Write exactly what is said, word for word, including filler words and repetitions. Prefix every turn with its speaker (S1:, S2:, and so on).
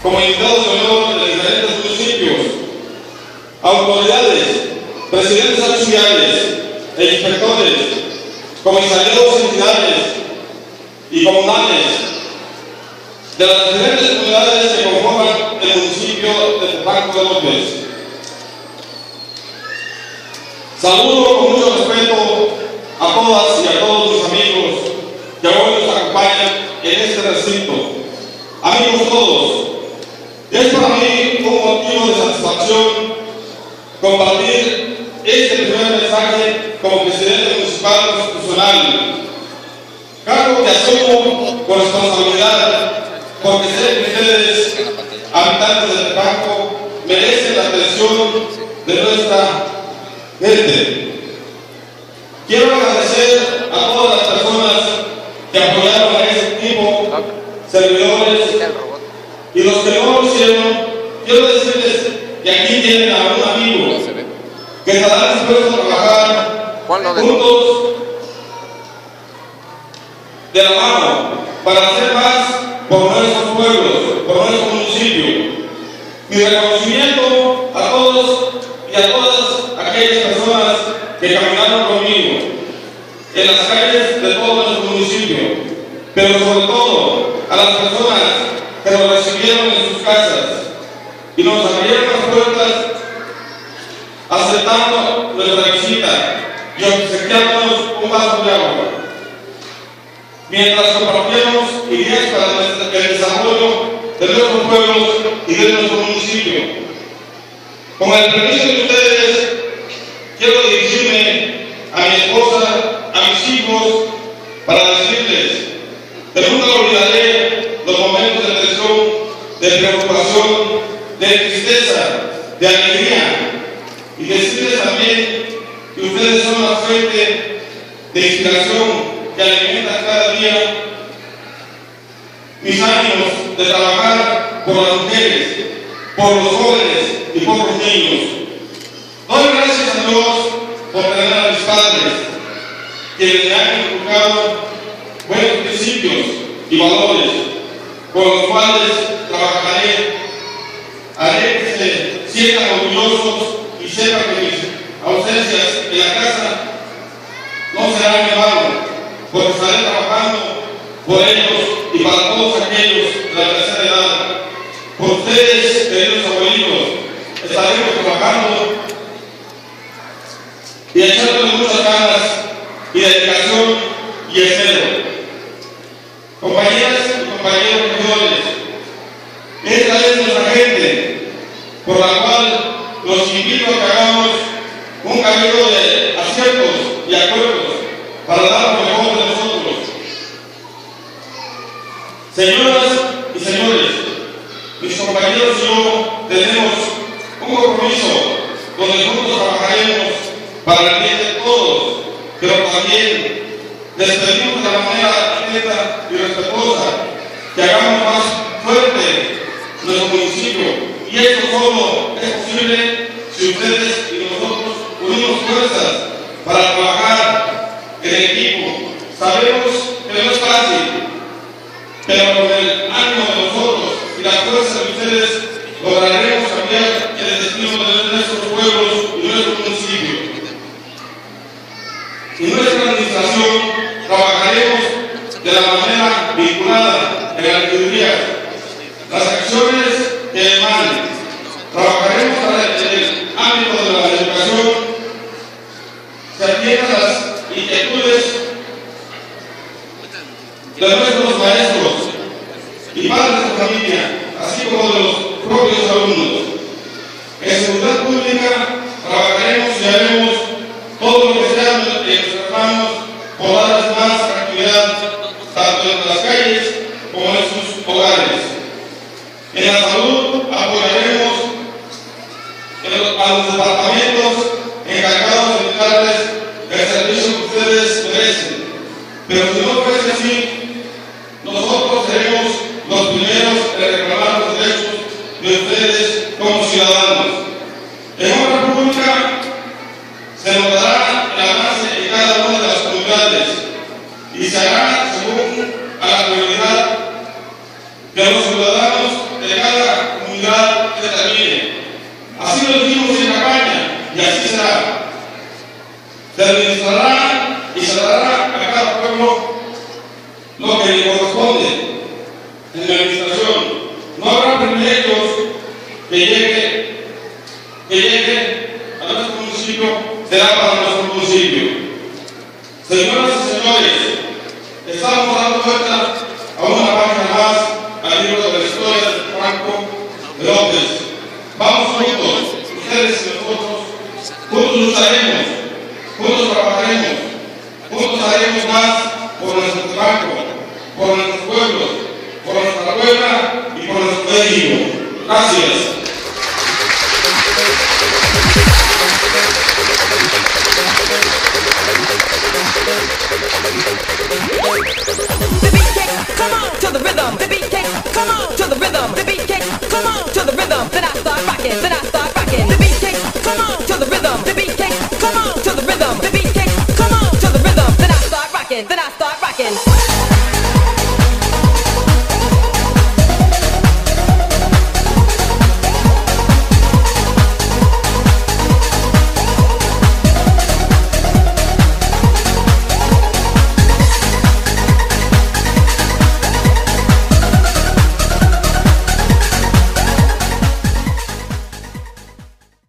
S1: como invitados de honor de diferentes municipios, autoridades, presidentes auxiliares e inspectores, comisariados de entidades y comunales de las diferentes comunidades que conforman el municipio de Tepalco de López. Saludo con mucho respeto a todas y a todos mis amigos que hoy nos acompañan en este recinto. Amigos todos, es para mí un motivo de satisfacción compartir este primer mensaje como presidente municipal constitucional, cargo que asumo con responsabilidad, porque sé que ustedes, habitantes de Tepalco, merecen la atención de nuestra gente. Quiero agradecer a todas las personas que apoyaron a este equipo, servidores, y los que no lo hicieron. Quiero decirles que aquí tienen a un amigo que estará dispuesto a trabajar juntos de la mano para hacer más por nuestros pueblos, por nuestro municipio. Mi reconocimiento a todos y a todas aquellas personas que caminaron conmigo en las calles de todo nuestro municipio, pero sobre todo a las personas que nos recibieron en sus casas y nos abrieron las puertas aceptando nuestra visita y obsequiándonos un vaso de agua, mientras compartíamos ideas para el desarrollo de nuestros pueblos y de nuestro municipio. Con el permiso de ustedes, quiero dirigirme a mi esposa, a mis hijos, para decirles que nunca olvidaré los momentos de tensión, de preocupación, de tristeza, de alegría, y decirles también que ustedes son la fuente de inspiración que alimenta cada día mis ánimos de trabajar por las mujeres, por los jóvenes y por los niños. Doy gracias a Dios por tener a mis padres, quienes me han inculcado buenos principios y valores, con los cuales trabajaré. Haré que se sientan orgullosos y sepan que mis ausencias en la casa no serán en vano, porque estaré trabajando por ellos y para todos aquellos de la tercera edad. Por ustedes, queridos abuelitos, estaremos trabajando y echándole muchas ganas y dedicación y esmero. Compañeras y compañeros regidores, esta es nuestra gente, por la cual los invito a que hagamos un camino de aciertos y acuerdos para dar lo mejor de nosotros. Señoras y señores, mis compañeros y yo tenemos un compromiso donde juntos trabajaremos para el bien de todos, pero también les pedimos de la manera atenta y respetuosa que hagamos más fuerte nuestro municipio, y esto solo es posible si ustedes y nosotros unimos fuerzas para trabajar en equipo. Sabemos que no es fácil, pero con el ánimo de nosotros y la fuerza de ustedes lograremos cambiar el destino de nuestros pueblos y nuestro municipio. Y nuestra administración trabajaremos de la manera vinculada en la teoría, las acciones que emanen. Trabajaremos en el ámbito de la educación, se atiendan las inquietudes de nuestros maestros y padres de familia, así como de los propios alumnos. En seguridad pública trabajaremos y haremos todo lo que sea en nuestras manos por darles más actividad tanto en las calles como en sus hogares. En la salud apoyaremos a los departamentos encargados de darles el servicio que ustedes merecen. Pero si no fuese así, nosotros seremos los primeros en reclamar los derechos por nuestros pueblos, por nuestra Puebla y por nuestro México. Gracias.
S2: The beat kick, come on to the rhythm. The beat kick, come on to the rhythm. The beat